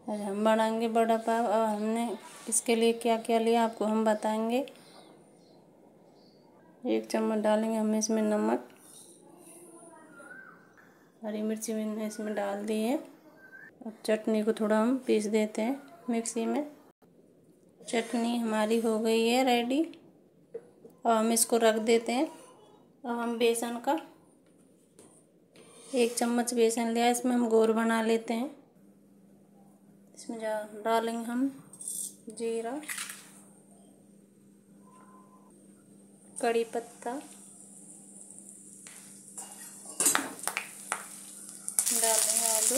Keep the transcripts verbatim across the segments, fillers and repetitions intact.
आज हम बनाएंगे बड़ा पाव। और हमने इसके लिए क्या क्या लिया आपको हम बताएंगे। एक चम्मच डालेंगे हम इसमें नमक, हरी मिर्ची मैंने इसमें डाल दी है। अब चटनी को थोड़ा हम पीस देते हैं मिक्सी में। चटनी हमारी हो गई है रेडी और हम इसको रख देते हैं। अब हम बेसन का एक चम्मच बेसन लिया, इसमें हम घोल बना लेते हैं। इसमें जा डालेंगे हम जीरा, कड़ी पत्ता, डालेंगे आलू।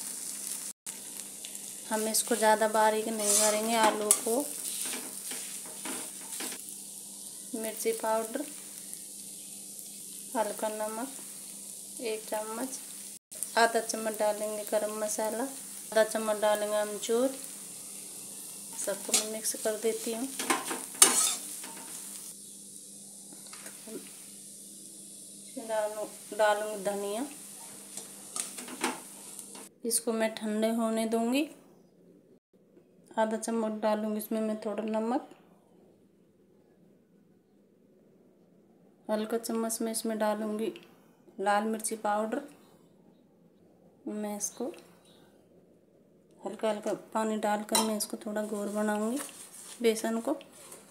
हम इसको ज़्यादा बारीक नहीं करेंगे आलू को। मिर्ची पाउडर, हल्का नमक एक चम्मच, आधा चम्मच डालेंगे गरम मसाला, आधा चम्मच डालेंगे अमचूर। सबको मैं मिक्स कर देती हूँ। डालूँ डालूँगी धनिया। इसको मैं ठंडे होने दूंगी। आधा चम्मच डालूंगी इसमें मैं थोड़ा नमक, हल्का चम्मच में इसमें डालूंगी लाल मिर्ची पाउडर। मैं इसको हल्का हल्का पानी डालकर मैं इसको थोड़ा घोल बनाऊंगी बेसन को।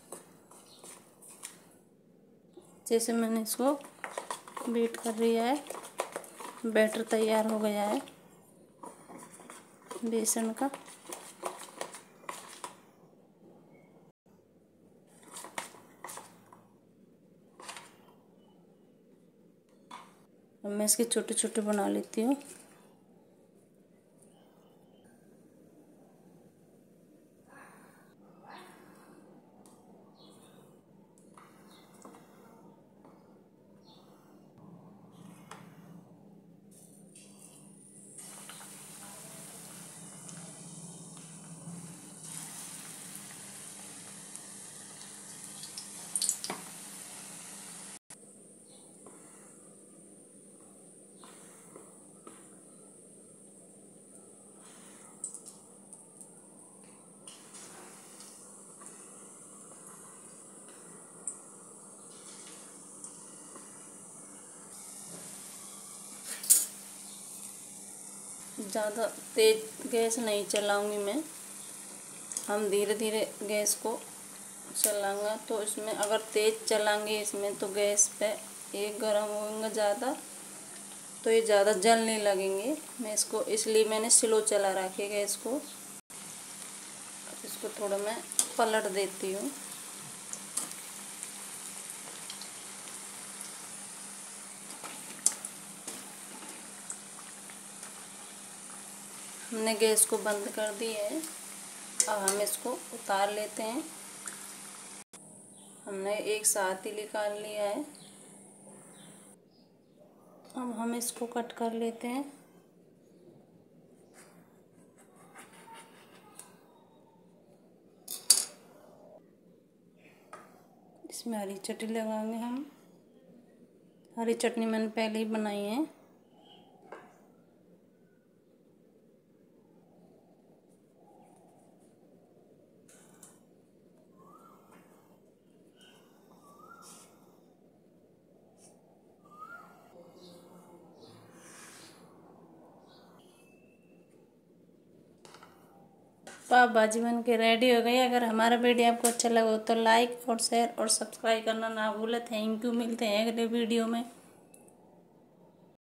जैसे मैंने इसको बीट कर लिया है, बैटर तैयार हो गया है बेसन का। अब मैं इसके छोटे छोटे बना लेती हूँ। ज़्यादा तेज गैस नहीं चलाऊंगी मैं, हम धीरे धीरे गैस को चलाऊंगा। तो इसमें अगर तेज चलाएंगे इसमें तो गैस पे एक गर्म होंगे ज़्यादा तो ये ज़्यादा जलने लगेंगे। मैं इसको इसलिए मैंने स्लो चला रखी है गैस को। इसको थोड़ा मैं पलट देती हूँ। हमने गैस को बंद कर दी है। अब हम इसको उतार लेते हैं। हमने एक साथ ही निकाल लिया है। अब हम इसको कट कर लेते हैं। इसमें हरी चटनी लगाएंगे हम। हरी चटनी मैंने पहले ही बनाई है। पाव भाजी बन के रेडी हो गई। अगर हमारा वीडियो आपको अच्छा लगा तो लाइक और शेयर और सब्सक्राइब करना ना भूलें। Thank you. मिलते हैं अगले वीडियो में।